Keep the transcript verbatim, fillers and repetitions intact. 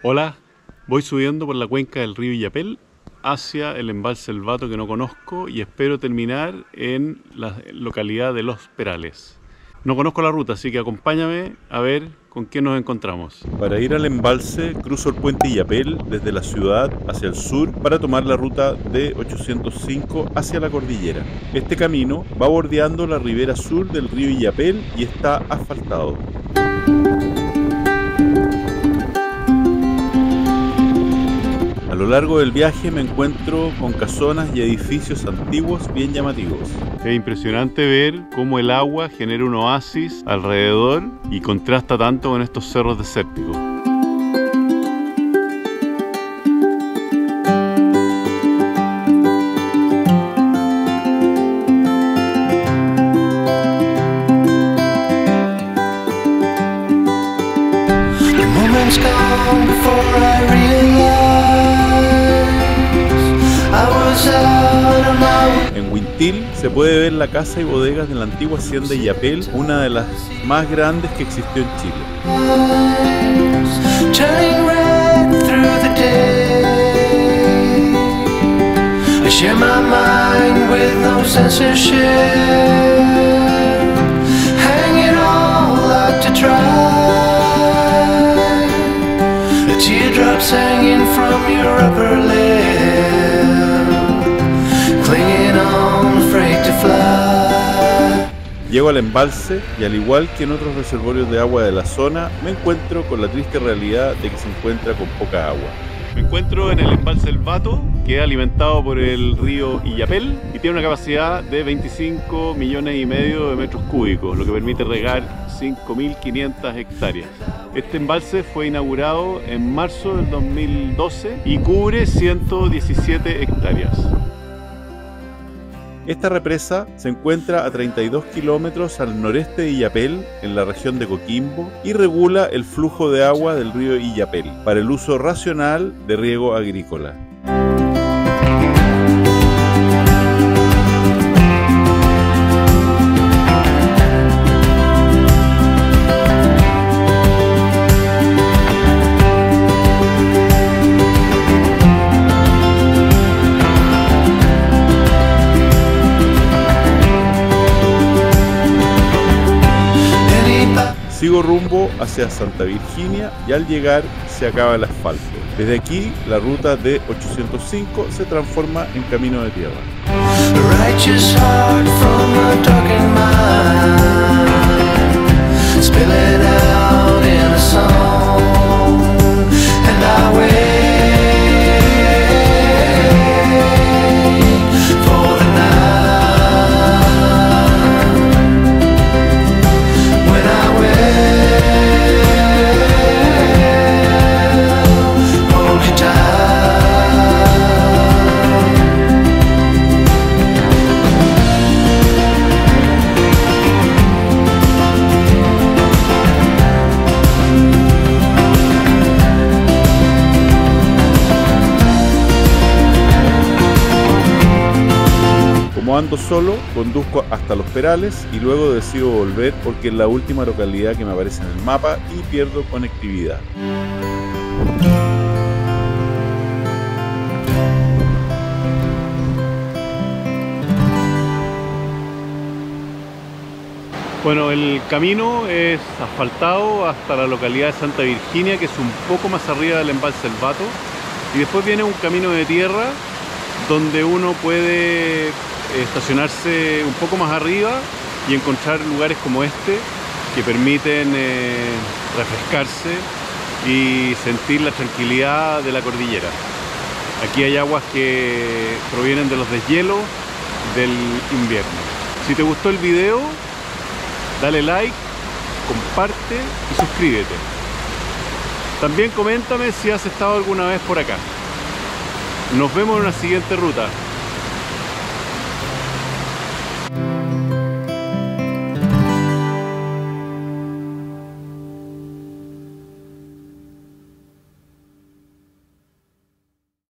Hola, voy subiendo por la cuenca del río Illapel hacia el embalse El Bato, que no conozco, y espero terminar en la localidad de Los Perales. No conozco la ruta, así que acompáñame a ver con qué nos encontramos. Para ir al embalse cruzo el puente Illapel desde la ciudad hacia el sur para tomar la ruta D ochocientos cinco hacia la cordillera. Este camino va bordeando la ribera sur del río Illapel y está asfaltado. A lo largo del viaje me encuentro con casonas y edificios antiguos bien llamativos. Es impresionante ver cómo el agua genera un oasis alrededor y contrasta tanto con estos cerros desérticos. En Huintil se puede ver la casa y bodegas de la antigua hacienda Illapel, una de las más grandes que existió en Chile. Teardrops hanging from your upper lip, clinging on, afraid to fly. Llego al embalse y, al igual que en otros reservorios de agua de la zona, me encuentro con la triste realidad de que se encuentra con poca agua. Me encuentro en el embalse El Bato, que es alimentado por el río Illapel y tiene una capacidad de veinticinco millones y medio de metros cúbicos, lo que permite regar cinco mil quinientas hectáreas. Este embalse fue inaugurado en marzo del dos mil doce y cubre ciento diecisiete hectáreas. Esta represa se encuentra a treinta y dos kilómetros al noreste de Illapel, en la región de Coquimbo, y regula el flujo de agua del río Illapel para el uso racional de riego agrícola. Sigo rumbo hacia Santa Virginia y al llegar se acaba el asfalto. Desde aquí la ruta D ochocientos cinco se transforma en camino de tierra. Como ando solo, conduzco hasta Los Perales y luego decido volver porque es la última localidad que me aparece en el mapa y pierdo conectividad. Bueno, el camino es asfaltado hasta la localidad de Santa Virginia, que es un poco más arriba del embalse El Bato, y después viene un camino de tierra donde uno puede estacionarse un poco más arriba y encontrar lugares como este que permiten eh, refrescarse y sentir la tranquilidad de la cordillera. Aquí hay aguas que provienen de los deshielos del invierno. Si te gustó el video, dale like, comparte y suscríbete. También coméntame si has estado alguna vez por acá. Nos vemos en una siguiente ruta.